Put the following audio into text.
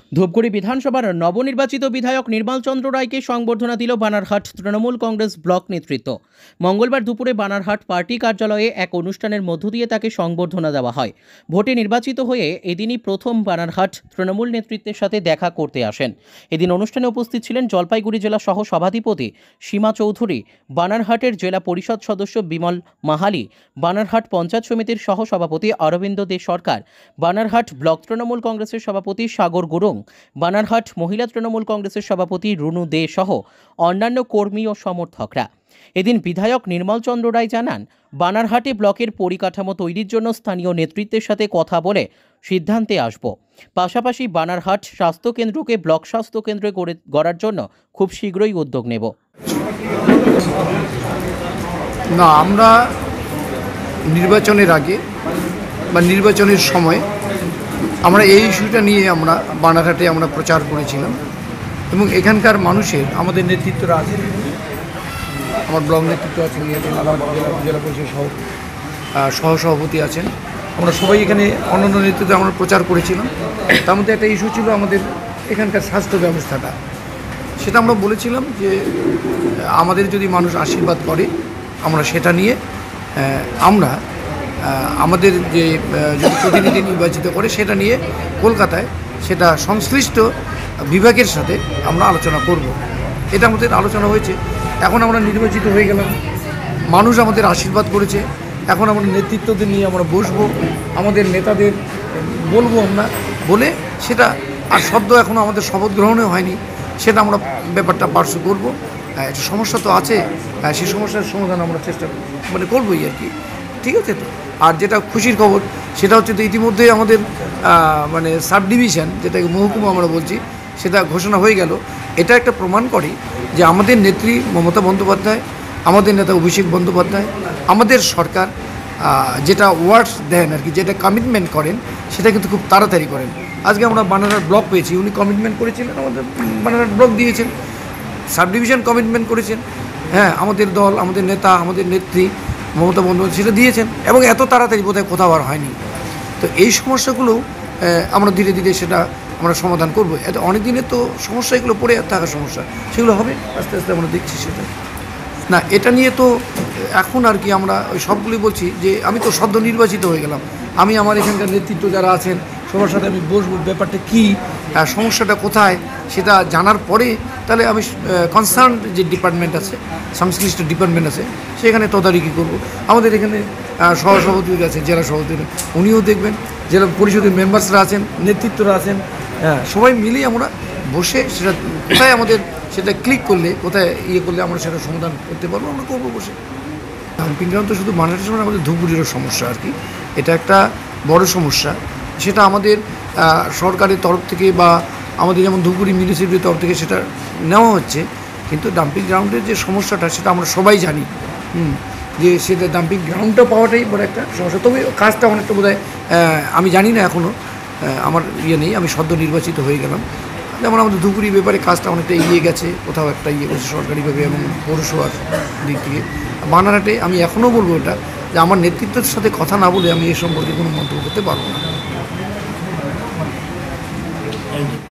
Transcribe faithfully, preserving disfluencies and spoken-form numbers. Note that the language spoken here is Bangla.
ধূপগুড়ি বিধানসভার নবনির্বাচিত বিধায়ক নির্মল চন্দ্র রায়কে সংবর্ধনা দিল বানারহাট তৃণমূল কংগ্রেস ব্লক নেতৃত্ব। মঙ্গলবার দুপুরে বানারহাট পার্টি কার্যালয়ে এক অনুষ্ঠানের মধ্য দিয়ে তাকে সংবর্ধনা দেওয়া হয়। ভোটে নির্বাচিত হয়ে এদিনই প্রথম বানারহাট তৃণমূল নেতৃত্বের সাথে দেখা করতে আসেন। এদিন অনুষ্ঠানে উপস্থিত ছিলেন জলপাইগুড়ি জেলা সহ সভাধিপতি সীমা চৌধুরী, বানারহাটের জেলা পরিষদ সদস্য বিমল মাহালি, বানারহাট পঞ্চায়েত সমিতির সহ সভাপতি অরবিন্দ দে সরকার, বানারহাট ব্লক তৃণমূল কংগ্রেসের সভাপতি সাগর গুরুং, বানারহাট মহিলা তৃণমূল কংগ্রেসের সভাপতি রুনু দে সহ অন্যান্য কর্মী ও সমর্থকরা। এদিন বিধায়ক নির্মল চন্দ্র রায় জানান, বানারহাটে ব্লকের পরিকাঠামো তৈরির জন্য স্থানীয় নেতৃত্বের সাথে কথা বলে সিদ্ধান্তে আসব। পাশাপাশি বানারহাট স্বাস্থ্যকেন্দ্রকে ব্লক স্বাস্থ্যকেন্দ্রে করে গড়ার জন্য খুব শীঘ্রই উদ্যোগ নেব। না, আমরা নির্বাচনের আগে বা নির্বাচনের সময় আমরা এই ইস্যুটা নিয়ে আমরা বানারহাটে আমরা প্রচার করেছিলাম এবং এখানকার মানুষের আমাদের নেতৃত্বরা আছে, আমার ব্লক নেতৃত্ব আছেন, জেলা জেলা পরিষদ সহ সহসভাপতি আছেন, আমরা সবাই এখানে অন্যান্য নেতৃত্বে আমরা প্রচার করেছিলাম। তার মধ্যে একটা ইস্যু ছিল আমাদের এখানকার স্বাস্থ্য ব্যবস্থাটা। সেটা আমরা বলেছিলাম যে আমাদের যদি মানুষ আশীর্বাদ করে আমরা সেটা নিয়ে আমরা আমাদের যে যদি প্রতিনিধি নির্বাচিত করে সেটা নিয়ে কলকাতায় সেটা সংশ্লিষ্ট বিভাগের সাথে আমরা আলোচনা করব। এটা আমাদের আলোচনা হয়েছে। এখন আমরা নির্বাচিত হয়ে গেলাম, মানুষ আমাদের আশীর্বাদ করেছে, এখন আমরা নেতৃত্বদের নিয়ে আমরা বসবো, আমাদের নেতাদের বলবো আমরা, বলে সেটা আর সদ্য এখনও আমাদের শপথ গ্রহণও হয়নি, সেটা আমরা ব্যাপারটা পার্শ্ব করবো। একটা সমস্যা তো আছে, সেই সমস্যার সমাধান আমরা চেষ্টা মানে করবোই আর কি, ঠিক আছে তো। আর যেটা খুশির খবর সেটা হচ্ছে তো ইতিমধ্যে আমাদের মানে সাব ডিভিশন, যেটাকে মহকুমা আমরা বলছি, সেটা ঘোষণা হয়ে গেল। এটা একটা প্রমাণ করে যে আমাদের নেত্রী মমতা বন্দ্যোপাধ্যায়, আমাদের নেতা অভিষেক বন্দ্যোপাধ্যায়, আমাদের সরকার যেটা ওয়ার্ডস দেন আর কি, যেটা কমিটমেন্ট করেন সেটা কিন্তু খুব তাড়াতাড়ি করেন। আজকে আমরা বানারহাট ব্লক পেয়েছি, উনি কমিটমেন্ট করেছিলেন, আমাদের বানারহাট ব্লক দিয়েছেন, সাব ডিভিশন কমিটমেন্ট করেছেন, হ্যাঁ আমাদের দল, আমাদের নেতা, আমাদের নেত্রী মমতা বন্দ্যোপাধ্যায় সেটা দিয়েছেন এবং এত তাড়াতাড়ি বোধহয় কোথাও আর হয়নি। তো এই সমস্যাগুলো আমরা ধীরে ধীরে সেটা আমরা সমাধান করবো। এত অনেক দিনের তো সমস্যা, এগুলো পড়ে থাকার সমস্যা, সেগুলো হবে আস্তে আস্তে আমরা দেখছি সেটা। না, এটা নিয়ে তো এখন আর কি আমরা ওই সবগুলোই বলছি যে আমি তো সদ্য নির্বাচিত হয়ে গেলাম, আমি আমার এখানকার নেতৃত্ব যারা আছেন সবার সাথে আমি বসবো, ব্যাপারটা কী, সমস্যাটা কোথায় সেটা জানার পরে তাহলে আমি কনসার্ন যে ডিপার্টমেন্ট আছে, সংশ্লিষ্ট ডিপার্টমেন্ট আছে, সেখানে তদারকি করব। আমাদের এখানে সহসভাপতি আছে, জেলা সভাপতি, উনিও দেখবেন, জেলা পরিষদের মেম্বার্সরা আছেন, নেতৃত্বরা আছেন, হ্যাঁ সবাই মিলেই আমরা বসে সেটা কোথায় আমাদের সেটা ক্লিক করলে, কোথায় ইয়ে করলে আমরা সেটা সমাধান করতে পারবো, আমরা করবো বসে। ডাম্পিং গ্রাউন্ড তো শুধু বানারহাটের সময় আমাদের ধূপগুড়িরও সমস্যা আর কি, এটা একটা বড় সমস্যা। সেটা আমাদের সরকারের তরফ থেকে বা আমাদের যেমন ধূপগুড়ি মিউনিসিপ্যালিটির তরফ থেকে সেটা নেওয়া হচ্ছে, কিন্তু ডাম্পিং গ্রাউন্ডের যে সমস্যাটা সেটা আমরা সবাই জানি, হুম যে সেটা ডাম্পিং গ্রাউন্ডটা পাওয়াটাই বড় একটা সমস্যা। তবে কাজটা অনেকটা বোধহয় আমি জানি না, এখনও আমার ইয়ে নেই, আমি সদ্য নির্বাচিত হয়ে গেলাম। যেমন আমাদের ধূপগুড়ির ব্যাপারে কাজটা অনেকটা এগিয়ে গেছে, কোথাও একটা ইয়ে গেছে সরকারিভাবে এবং পৌরসভার দিক থেকে। বানারহাটে আমি এখনও বলবো এটা যে আমার নেতৃত্বের সাথে কথা না বলে আমি এ সম্পর্কে কোনো মন্তব্য করতে পারবো না।